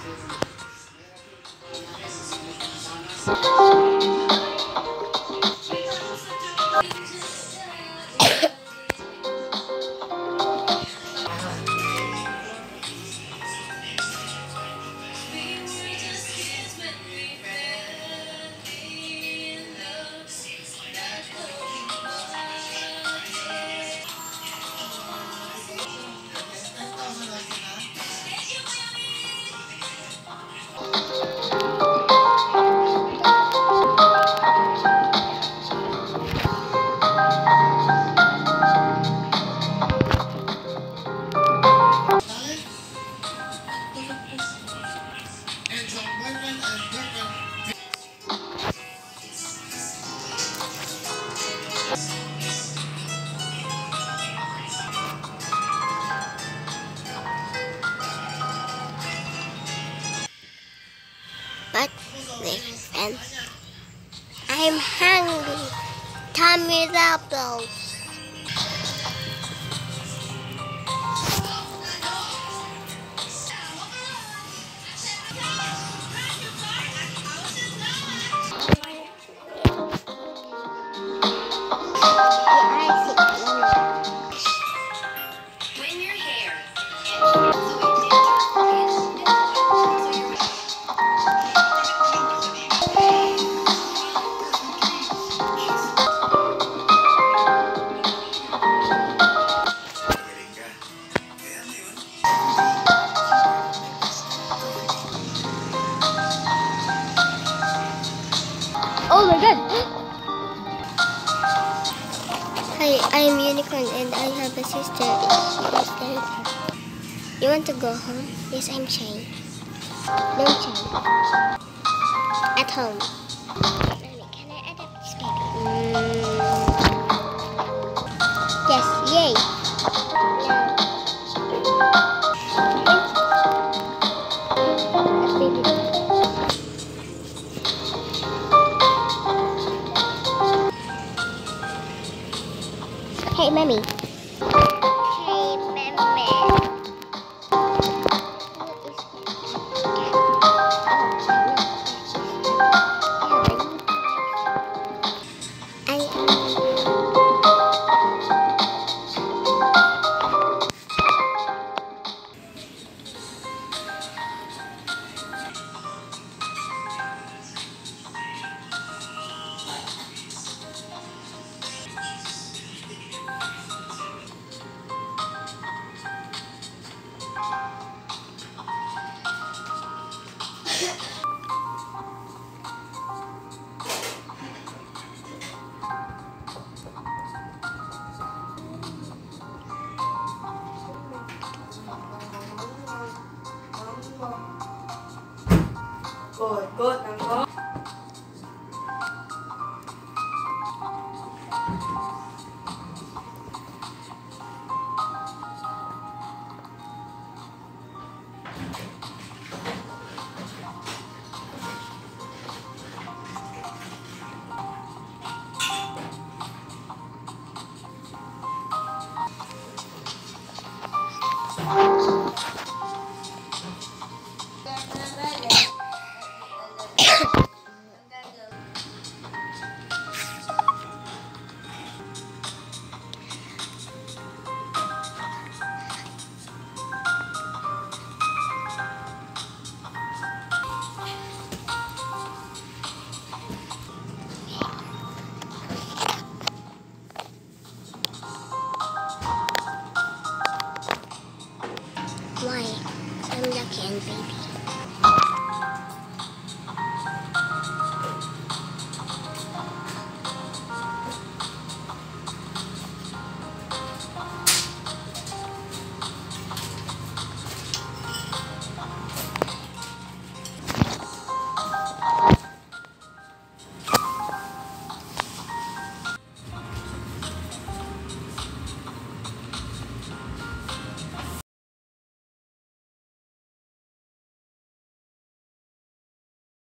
But my friend, I'm hungry. Tummy doubles. Oh my god! Hi, I'm Unicorn and I have a sister. You want to go home? Yes, I'm Shane. Don't Shane. At home. Mommy, can I adopt this baby? Yes, yay! Hey, Mommy. Hey, Mommy. Good, good. Why? I'm lucky and baby.